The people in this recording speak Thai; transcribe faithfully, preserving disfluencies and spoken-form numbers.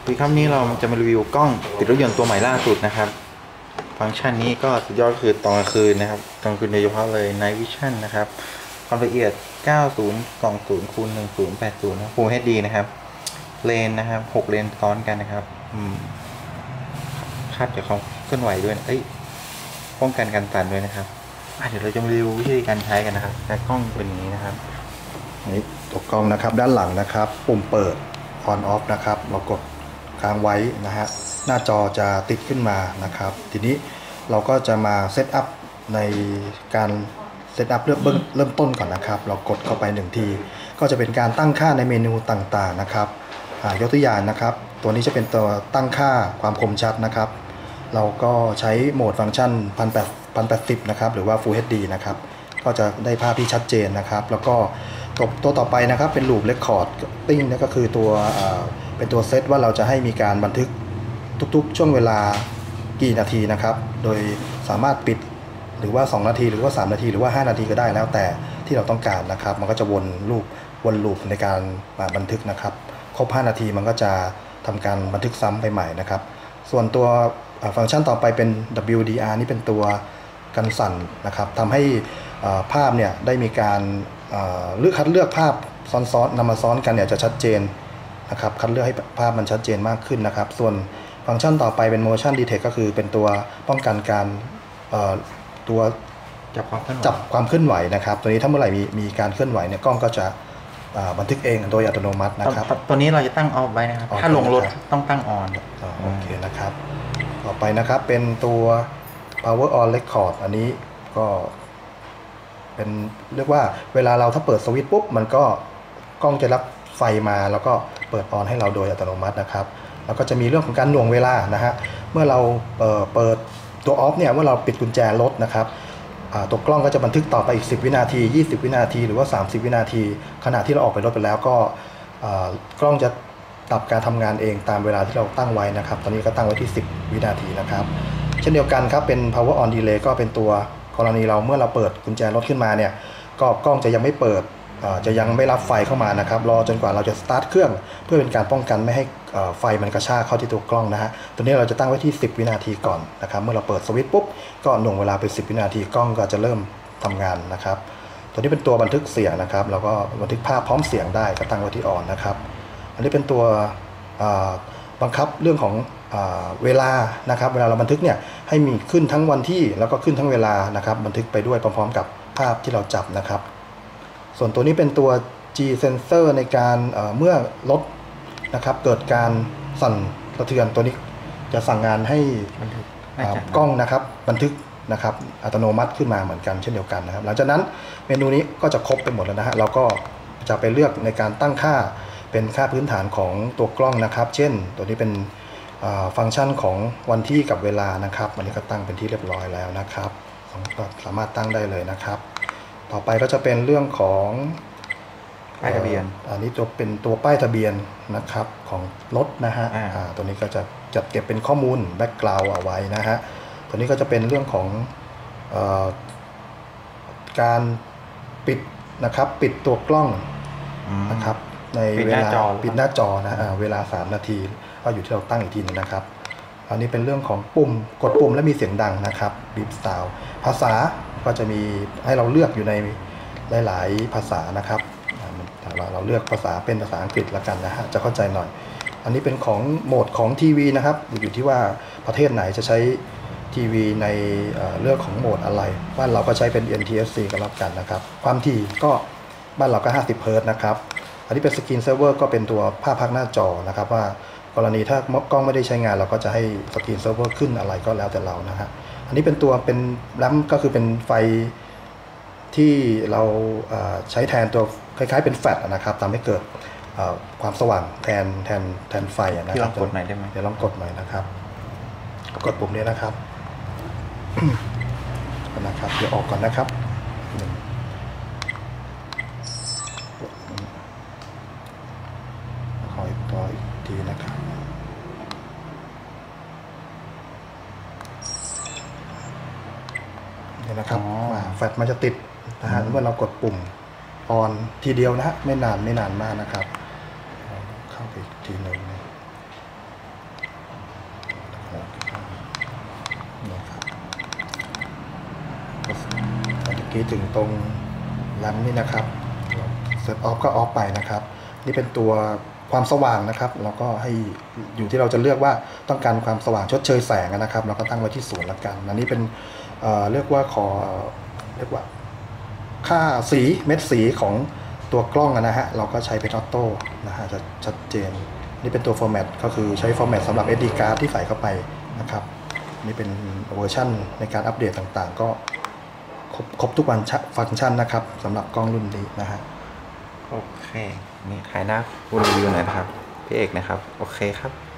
วีครับนี้เราจะมารีวิวกล้องติดรถยนต์ตัวใหม่ล่าสุดนะครับฟังก์ชันนี้ก็สุดยอดคือตอนกลางคืนนะครับตอนกลางคืนโดยเฉพาะเลย Night Vision นะครับความละเอียดเก้าสิบ สองสิบคูณหนึ่งพันแปดสิบนะ Full เอช ดี นะครับเลนนะครับหกเลนซ้อนกันนะครับอืมคาดจากความเคลื่อนไหวด้วยเอ้ยป้องกันการสั่นด้วยนะครับเดี๋ยวเราจะมารีวิววิธีการใช้กันนะครับแต่กล้องเป็นอย่างนี้นะครับนี่ตัวกล้องนะครับด้านหลังนะครับปุ่มเปิด on off นะครับเรากดค้างไว้นะฮะหน้าจอจะติดขึ้นมานะครับทีนี้เราก็จะมาเซตอัพในการเซตอัพเริ่มเริ่มต้นก่อนนะครับเรากดเข้าไปหนึ่งทีก็จะเป็นการตั้งค่าในเมนูต่างๆนะครับยกตัวอย่างนะครับตัวนี้จะเป็นตัวตั้งค่าความคมชัดนะครับเราก็ใช้โหมดฟังก์ชันหนึ่งพันแปดสิบนะครับหรือว่า Full เอช ดี นะครับก็จะได้ภาพที่ชัดเจนนะครับแล้วก็ตัวตัวต่อไปนะครับเป็น Loop Record ติ้งนี่ก็คือตัวเป็นตัวเซตว่าเราจะให้มีการบันทึกทุกๆช่วงเวลากี่นาทีนะครับโดยสามารถปิดหรือว่าสองนาทีหรือว่าสามนาทีหรือว่าห้านาทีก็ได้แล้วแต่ที่เราต้องการนะครับมันก็จะวนลูปวนลูปในการบันทึกนะครับครบห้านาทีมันก็จะทำการบันทึกซ้ำไปใหม่นะครับส่วนตัวฟังก์ชันต่อไปเป็น ดับเบิลยู ดี อาร์ นี่เป็นตัวกันสั่นนะครับทำให้ภาพเนี่ยได้มีการเลือกคัดเลือกภาพซ้อนๆนำมาซ้อนกันเนี่ยจะชัดเจนนะครับคัดเลือกให้ภาพมันชัดเจนมากขึ้นนะครับส่วนฟังก์ชันต่อไปเป็น motion detect ก็คือเป็นตัวป้องกันการตัวจับความเคลื่อนไหวจับความเคลื่อนไหวนะครับตัวนี้ถ้าเมื่อไหร่มีมีการเคลื่อนไหวเนี่ยกล้องก็จะบันทึกเองโดยอัตโนมัตินะครับตัวนี้เราจะตั้งออฟไว้นะครับถ้าลงรถต้องตั้งออนโอเคนะครับต่อไปนะครับเป็นตัว power on record อันนี้ก็เป็นเรียกว่าเวลาเราถ้าเปิดสวิตช์ปุ๊บมันก็กล้องจะรับไฟมาแล้วก็เปิดออนให้เราโดยอัตโนมัตินะครับแล้วก็จะมีเรื่องของการหน่วงเวลานะฮะเมื่อเราเปิดตัวออฟเนี่ยเมื่อเราปิดกุญแจรถนะครับตัวกล้องก็จะบันทึกต่อไปอีกสิบวินาทียี่สิบวินาทีหรือว่าสามสิบวินาทีขณะที่เราออกไปรถไปแล้วก็กล้องจะตับการทำงานเองตามเวลาที่เราตั้งไว้นะครับตอนนี้ก็ตั้งไว้ที่สิบวินาทีนะครับเช่นเดียวกันครับเป็น power on delay ก็เป็นตัวกรณีเราเมื่อเราเปิดกุญแจรถขึ้นมาเนี่ยก็กล้องจะยังไม่เปิดจะยังไม่รับไฟเข้ามานะครับรอจนกว่าเราจะสตาร์ทเครื่องเพื่อเป็นการป้องกันไม่ให้ไฟมันกระชากเข้าที่ตัวกล้องนะฮะตัวนี้เราจะตั้งไว้ที่สิบวินาทีก่อนนะครับเมื่อเราเปิดสวิตช์ปุ๊บก็หน่วงเวลาไปสิบวินาทีกล้องก็จะเริ่มทำงานนะครับตัวนี้เป็นตัวบันทึกเสียงนะครับแล้วก็บันทึกภาพพร้อมเสียงได้ก็ตั้งไว้ที่ออนนะครับอันนี้เป็นตัวบังคับเรื่องของเวลานะครับเวลาเราบันทึกเนี่ยให้มีขึ้นทั้งวันที่แล้วก็ขึ้นทั้งเวลานะครับบันทึกไปด้วยพร้อมๆกับภาพที่เราจับนะครับส่วนตัวนี้เป็นตัว G sensor ในการเมื่อรถนะครับเกิดการสั่นสะเทือนตัวนี้จะสั่งงานให้กล้องนะครับบันทึกนะครับอัตโนมัติขึ้นมาเหมือนกันเช่นเดียวกันนะครับหลังจากนั้นเมนูนี้ก็จะครบไปหมดแล้วนะฮะเราก็จะไปเลือกในการตั้งค่าเป็นค่าพื้นฐานของตัวกล้องนะครับเช่นตัวนี้เป็นฟังก์ชันของวันที่กับเวลานะครับวันนี้ก็ตั้งเป็นที่เรียบร้อยแล้วนะครับสามารถตั้งได้เลยนะครับต่อไปก็จะเป็นเรื่องของป้ายทะเบียนอันนี้จะเป็นตัวป้ายทะเบียนนะครับของรถนะฮะตัวนี้ก็จะจัดเก็บเป็นข้อมูลแบ็กกราวด์เอาไว้นะฮะตัวนี้ก็จะเป็นเรื่องของเอ่อการปิดนะครับปิดตัวกล้องนะครับในเวลาปิดหน้าจอนะเวลาสามนาทีก็อยู่ที่เราตั้งอีกทีนึงนะครับอันนี้เป็นเรื่องของปุ่มกดปุ่มและมีเสียงดังนะครับบีบสไตล์ภาษาก็จะมีให้เราเลือกอยู่ในหลายๆภาษานะครับเราเลือกภาษาเป็นภาษาอังกฤษละกันนะฮะจะเข้าใจหน่อยอันนี้เป็นของโหมดของทีวีนะครับอยู่ที่ว่าประเทศไหนจะใช้ทีวีในเรื่องของโหมดอะไรบ้านเราก็ใช้เป็น เอ็น ที เอส ซี กันแล้วกันนะครับความถี่ก็บ้านเราก็ห้าสิบเฮิร์ตซ์นะครับอันนี้เป็นสกรีนเซิร์ฟเวอร์ก็เป็นตัวภาพพักหน้าจอนะครับว่ากรณีถ้ากล้องไม่ได้ใช้งานเราก็จะให้สกรีนเซิร์ฟเวอร์ขึ้นอะไรก็แล้วแต่เรานะฮะอันนี้เป็นตัวเป็นแรมก็คือเป็นไฟที่เราใช้แทนตัวคล้ายๆเป็นแฟลชนะครับทำให้เกิดความสว่างแทนแทนแทนไฟนะครับที่ลองกดหน่อยได้ไหมเดี๋ยวลองกดหน่อยนะครับกดปุ่มนี้นะครับนะครับเดี๋ยวออกก่อนนะครับขออีกต่ออีกทีนะครับนี่นะครับแฟลชมันจะติดนะฮะเมื่อเรากดปุ่มออนทีเดียวนะฮะไม่นานไม่นานมากนะครับเข้าไปอีกทีหนึ่งกี้ถึงตรงแรมนี่นะครับเซตออฟก็ออฟไปนะครับนี่เป็นตัวความสว่างนะครับแล้วก็ให้อยู่ที่เราจะเลือกว่าต้องการความสว่างชดเชยแสงนะครับเราก็ตั้งไว้ที่ศูนย์ละกันอันนี้เป็นเอ่อเรียกว่าขอเรียกว่าค่าสีเม็ดสีของตัวกล้องนะฮะเราก็ใช้เป็นออโต้นะฮะจะชัดเจนนี่เป็นตัวฟอร์แมตก็คือใช้ฟอร์แมตสำหรับ เอส ดี card ที่ใส่เข้าไปนะครับนี่เป็นเวอร์ชันในการอัปเดตต่างๆก็ครบครบทุกวันฟังก์ชันนะครับสำหรับกล้องรุ่นนี้นะฮะโอเคนี่ถ่ายหน้าคุณรีวิวหน่อยนะครับพี่เอกนะครับโอเคครับ